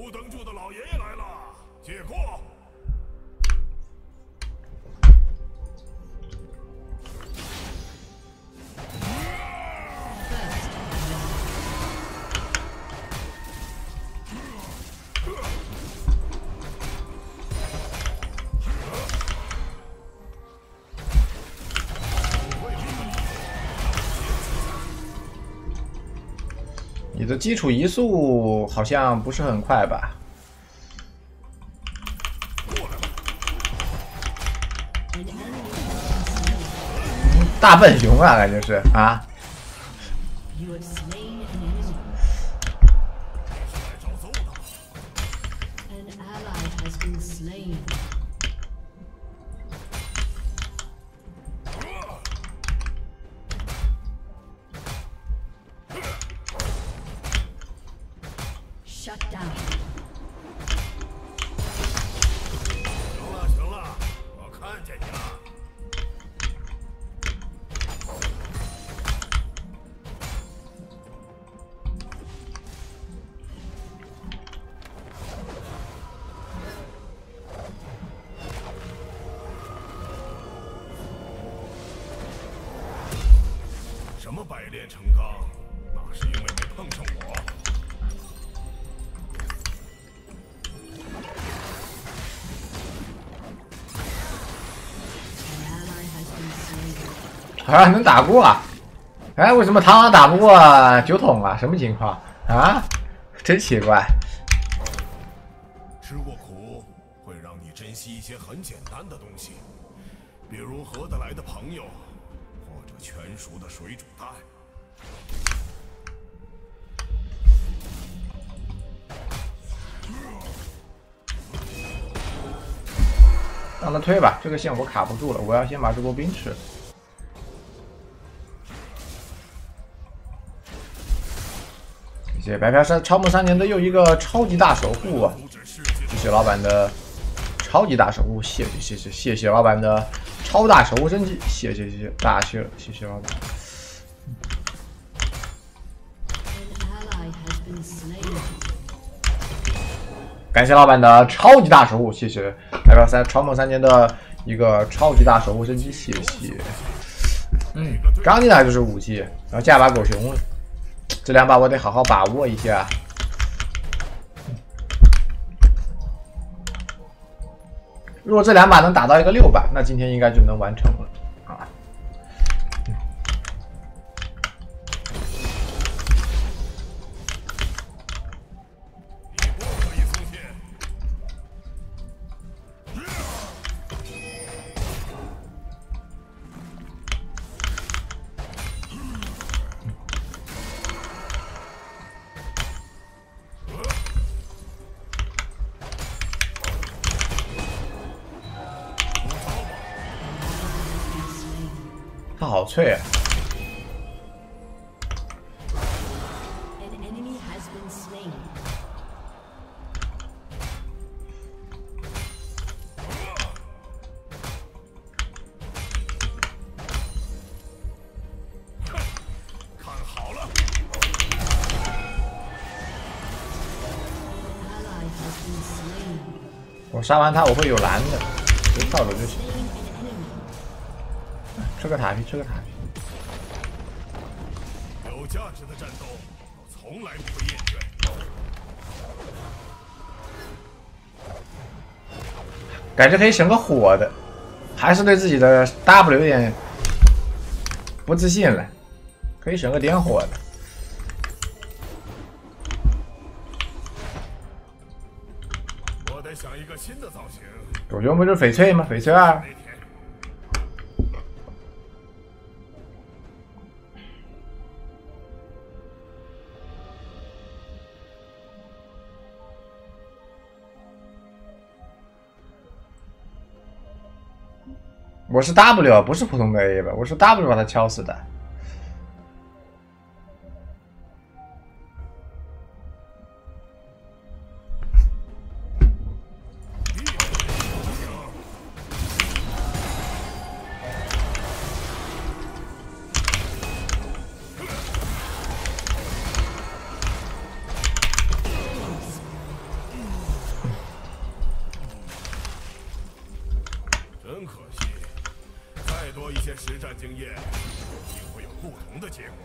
不等住的老爷爷来了，借过。 你的基础移速好像不是很快吧？大笨熊啊，感觉是啊。 Shut down. 行了，我看见你了。什么百炼成钢？那是因为没碰上我。 啊，能打过啊？哎，为什么螳螂打不过酒桶啊？什么情况啊？真奇怪。 吃过苦，会让你珍惜一些很简单的东西，比如合得来的朋友，或者全熟的水煮蛋。 让他推吧，这个线我卡不住了，我要先把这波兵吃了。 谢谢白嫖山超梦3年的又一个超级大守护啊！谢谢老板的超级大守护，谢谢老板的超大守护升级，谢谢老板。感谢老板的超级大守护，谢谢白嫖山超梦3年的一个超级大守护升级，谢谢。刚进来就是武器，然后加把狗熊了。 这两把我得好好把握一下。如果这两把能打到一个6把，那今天应该就能完成了啊。他好脆啊！ 看好了， 我杀完他我会有蓝的，直接跳走就行。 吃个塔皮，吃个塔皮。 有价值的战斗，我从来不会厌倦。 感觉可以省个火的，还是对自己的 W 有点不自信了，可以省个点火的。 我得想一个新的造型。 狗熊不是翡翠吗？翡翠2。 我是 W， 不是普通的 A 吧？我是 W 把他敲死的。 经验，定会有不同的结果。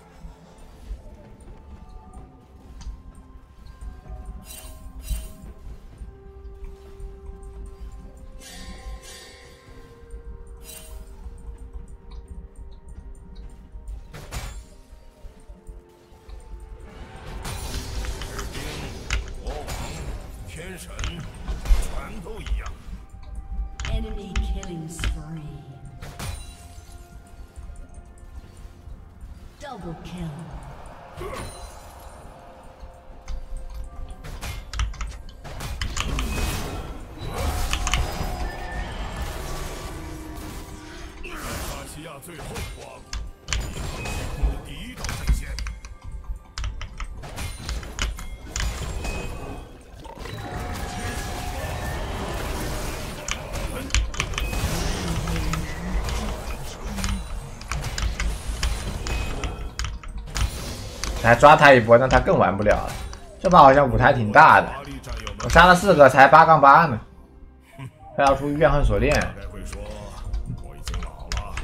天神，全都一样。 Enemy killing spree. Double kill. 卡西亚最后光，逆航虚空的第一道阵线。 还抓他一波，那他更玩不了了。这把好像舞台挺大的，我杀了4个，才8-8呢，还要出怨恨锁链。 大概会说，我已经老了。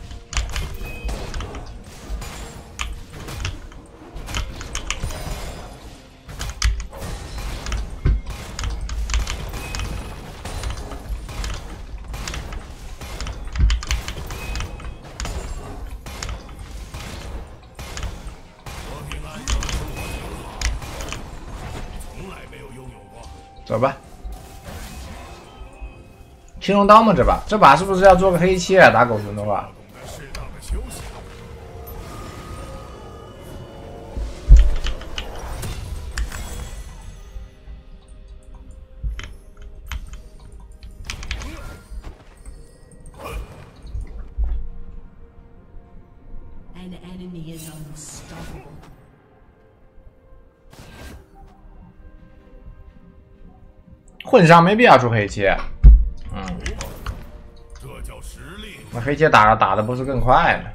和平安生活挺好，从来没有拥有过。 走吧。青龙刀吗？这把是不是要做个黑切啊？打狗熊的话， 懂得适当的休息。 An enemy is unstoppable. 混上没必要出黑切。 这叫实力。 那黑切打的不是更快吗？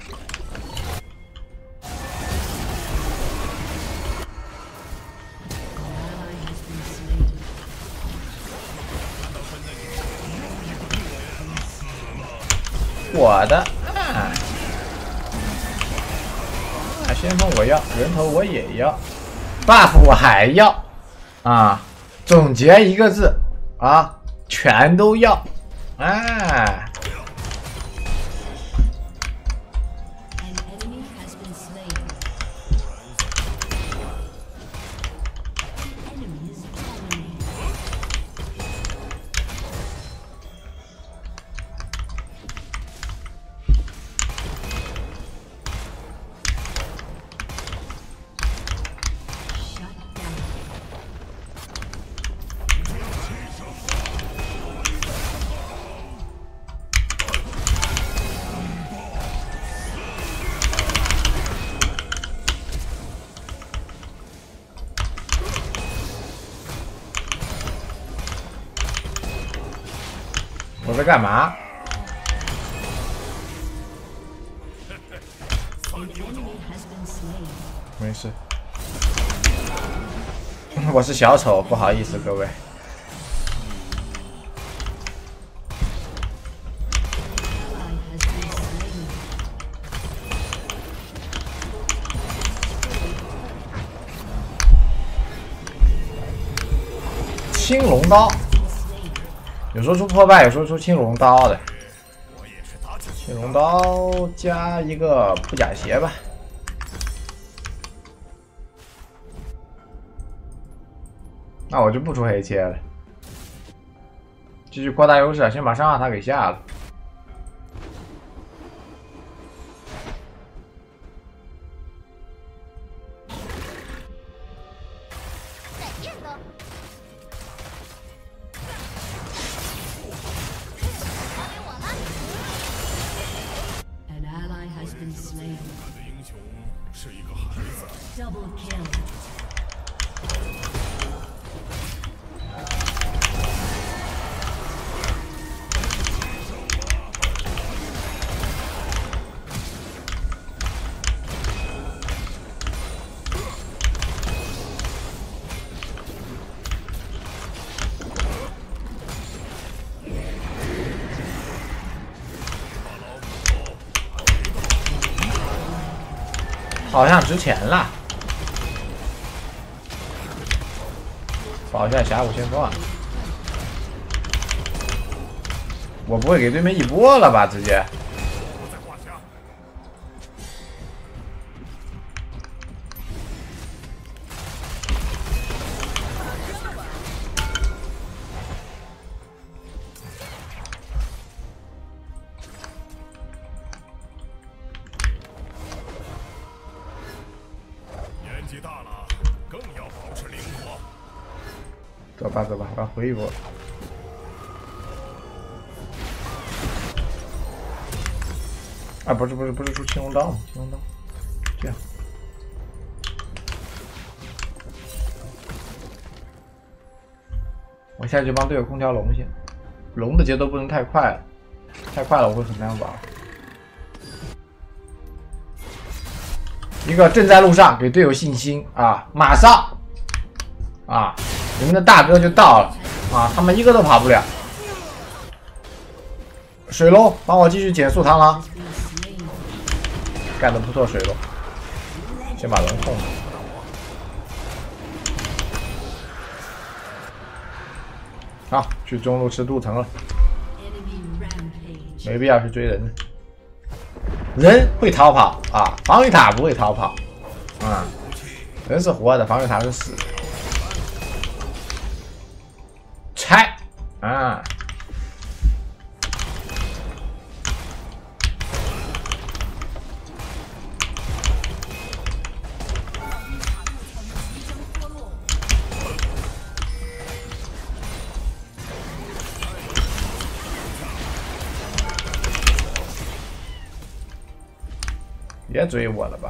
我的先锋我要，人头我也要 ，buff 我还要啊！总结一个字啊，全都要，哎。 我在干嘛？没事，我是小丑，不好意思各位。青龙刀。 有时候出破败，有时候出青龙刀的。青龙刀加一个布甲鞋吧。那我就不出黑切了，继续扩大优势，先把上下塔给下了。 Double kill. 把老虎好像值钱了。保一下峡谷先锋啊！我不会给对面一波了吧？直接。 年纪大了，更要保持灵活。 走吧走吧，我要回一波。啊，不是出青龙刀吗？青龙刀，这样。我现在就帮队友空调龙先，龙的节奏不能太快了，太快了我会很难玩。一个正在路上，给队友信心啊！马上啊，你们的大哥就到了啊！他们一个都跑不了。水龙，帮我继续减速螳螂，干得不错，水龙。先把龙控住。好，去中路吃镀层了，没必要去追人。人会逃跑啊，防御塔不会逃跑啊。人是活的，防御塔是死的。拆啊！别追我了吧！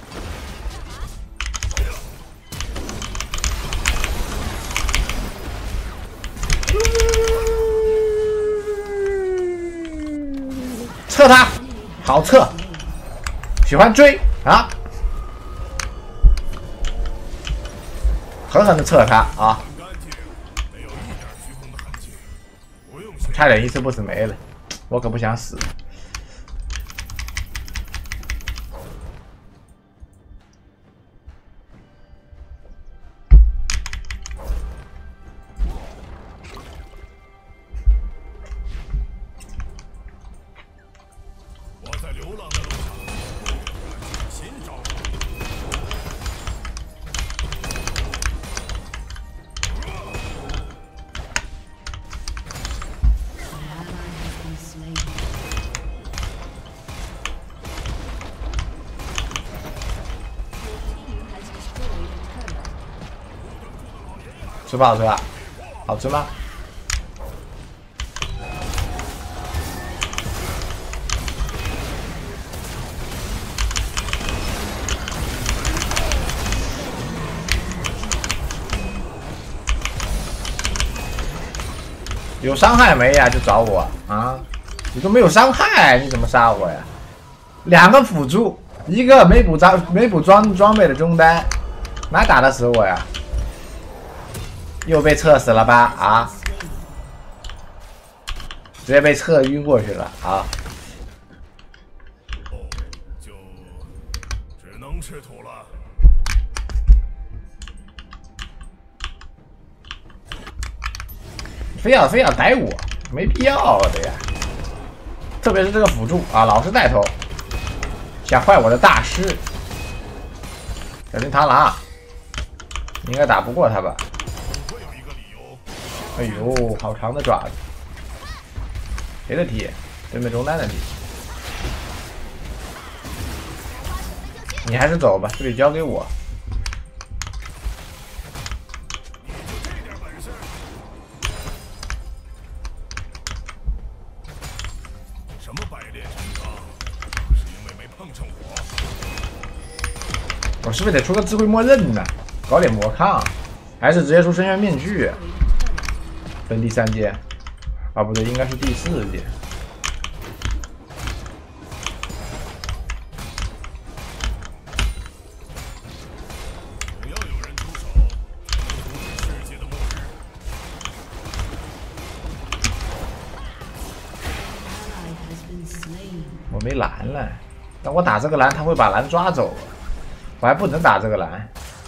撤他，好撤！喜欢追啊！狠狠的撤他啊！差点一次不死没了，我可不想死。吃不好吃啊？好吃吗？有伤害没呀？就找我啊！你都没有伤害，你怎么杀我呀？两个辅助，一个没补装备的中单，哪打得死我呀？又被撤死了吧？啊！直接被撤晕过去了啊！ 就只能吃土了。 非要逮我，没必要的呀！特别是这个辅助啊，老是带头，想坏我的大师。小心螳螂，你应该打不过他吧？哎呦，好长的爪子！谁的踢？对面中单的踢。你还是走吧，这里交给我。 什么百炼成钢？是因为没碰上我。 我是不是得出个智慧默认呢？搞点魔抗，还是直接出深渊面具？分第3阶，啊不对，应该是第4阶。 总要有人出手，世界的末日。 我没蓝了，但我打这个蓝，他会把蓝抓走。 我还不能打这个蓝。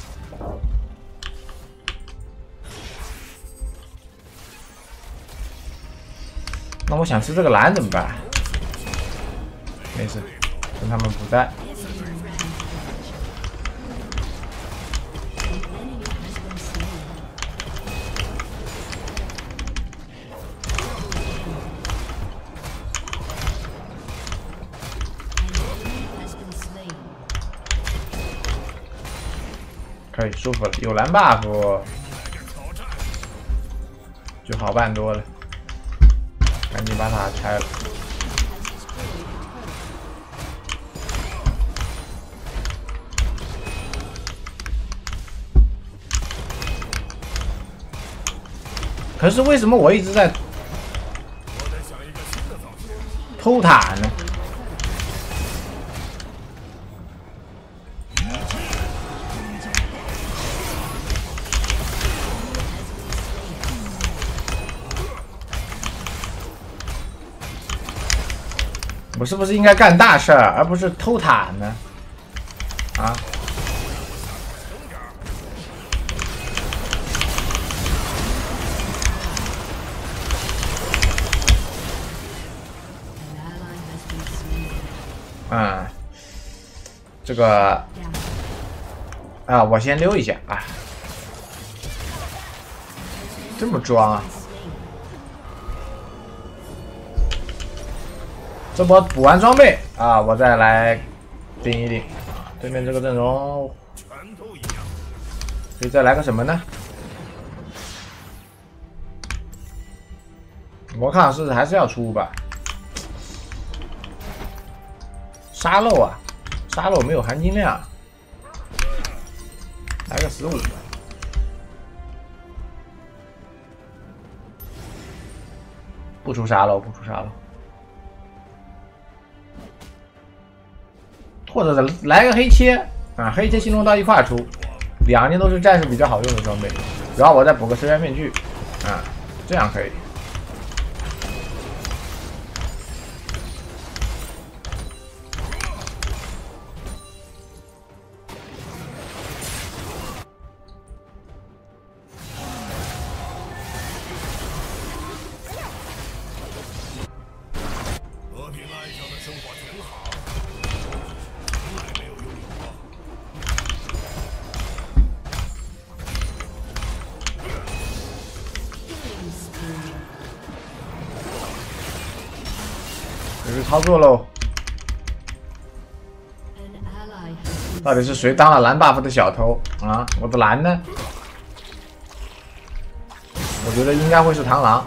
那我想吃这个蓝怎么办？没事，趁他们不在。 可以舒服了，有蓝 buff 就好办多了。赶紧把它拆了。可是为什么我一直在偷塔呢？ 我是不是应该干大事儿，而不是偷塔呢？啊！这个啊，我先溜一下啊！这么装啊！ 这波补完装备啊，我再来盯一盯。对面这个阵容，可以再来个什么呢？魔抗是还是要出吧？沙漏啊，沙漏没有含金量，来个15。不出沙漏，不出沙漏。 或者来个黑切啊，黑切青龙刀一块出，2件都是战士比较好用的装备，然后我再补个深渊面具啊，这样可以。 和平安详的生活挺好。 有操作喽！到底是谁当了蓝 buff 的小偷啊？我的蓝呢？我觉得应该会是螳螂。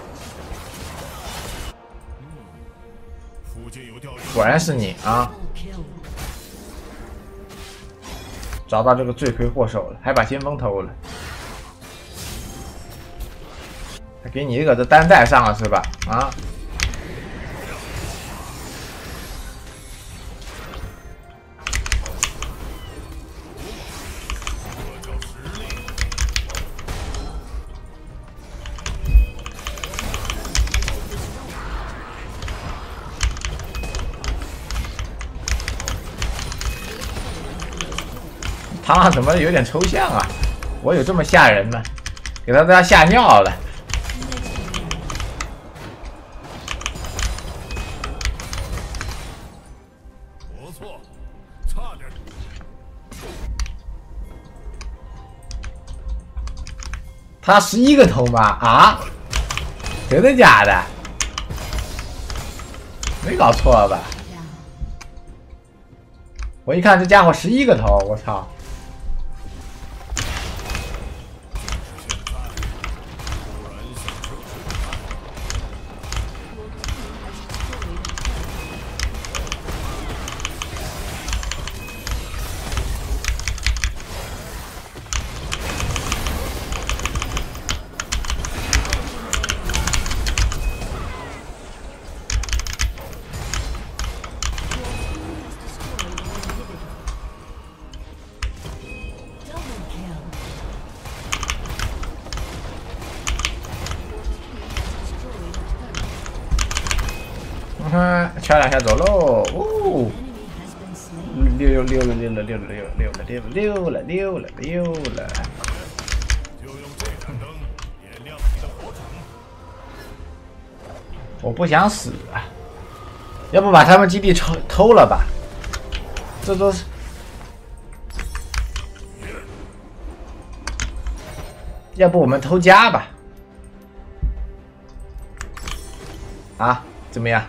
果然是你啊！找到这个罪魁祸首了，还把先锋偷了，还给你一个这单带上了是吧？啊！ 螳螂怎么有点抽象啊？我有这么吓人吗？给他都要吓尿了。 不错，差点。 他11个头吗？啊？真的假的？没搞错吧？我一看这家伙11个头，我操！ 敲2下走喽！哦， 溜了。 就用这盏灯点亮你的火种。 我不想死啊，要不把他们基地偷了吧？这都是。要不我们偷家吧？啊，怎么样？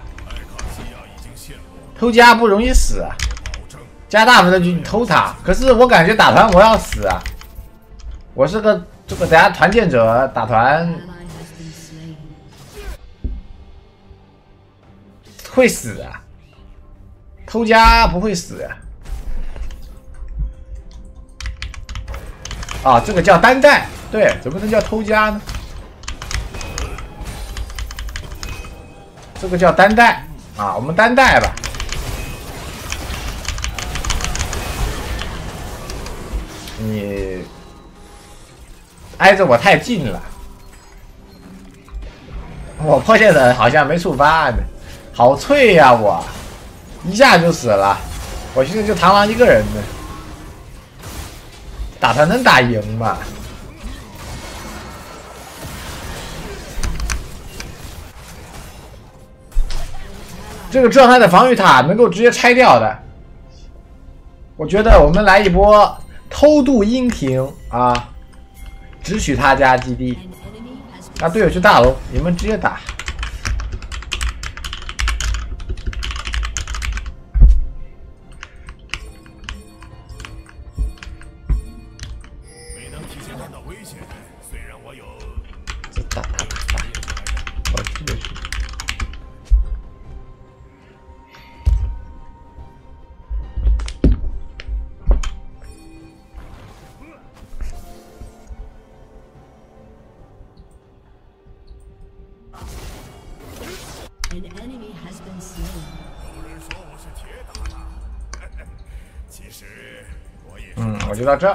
偷家不容易死啊，加大分的局你偷他，可是我感觉打团我要死啊！我是个这个大家团建者，打团 Ally has been slain. 会死啊，偷家不会死啊。啊，这个叫单带，对，怎么能叫偷家呢？这个叫单带啊，我们单带吧。你挨着我太近了，我破线的好像没触发呢，好脆呀、我一下就死了，我现在就螳螂一个人呢，打他能打赢吗？这个状态的防御塔能够直接拆掉的，我觉得我们来一波偷渡阴庭啊，只取他家基地。 An enemy has been 那队友去大楼，你们直接打。 没能提前看到危险，虽然我有这打，我去就去。 an enemy has been slain. 有人说我是铁打的，其实我也是。 我就到这，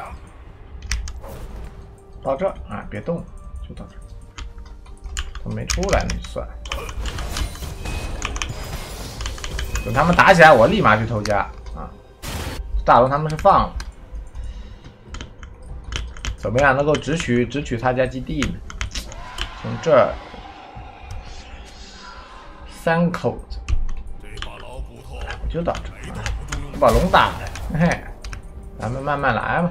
到这啊，别动，就到这。他没出来那就算了。等他们打起来，我立马去偷家啊！大龙他们是放了，怎么样能够直取他家基地呢？从这儿3口子， 这把老骨头我就到这儿啊！ 不中用我把龙打了，嘿嘿，咱们慢慢来吧。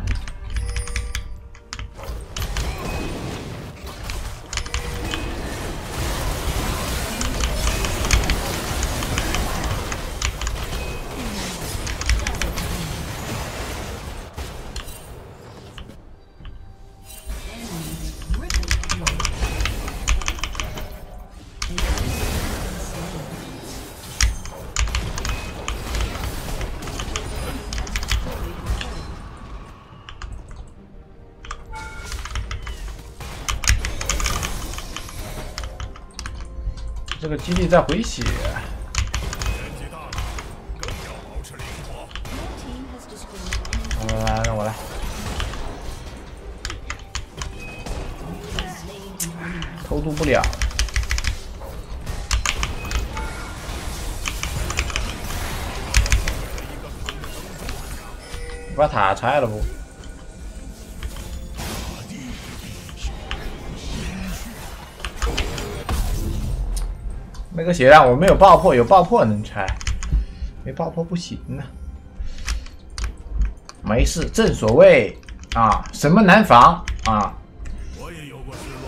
这个基地在回血， 年纪大了，更要保持灵活。 Your team has destroyed 来，让我来， slain an enemy. 偷渡不了。你把塔拆了不？那个血让我没有爆破，有爆破能拆，没爆破不行啊。没事，正所谓啊，什么难防啊， 我也有过失落，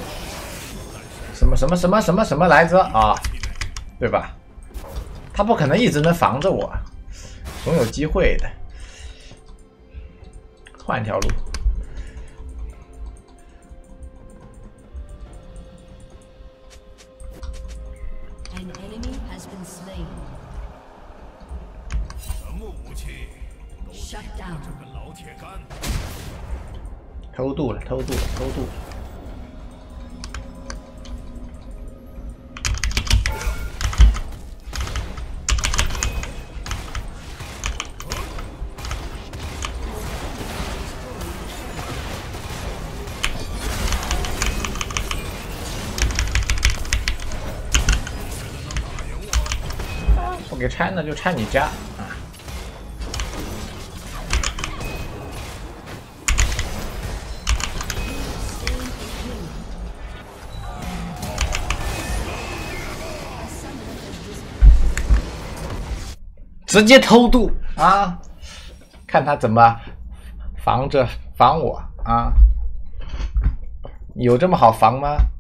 什么来着啊，对吧？他不可能一直能防着我，总有机会的。换一条路。 An enemy has been slain. 什么武器都 Shut down. 这个老铁杆。 偷渡了，偷渡了，偷渡了。不给拆那就拆你家啊！ 直接偷渡啊！看他怎么防我啊！有这么好防吗？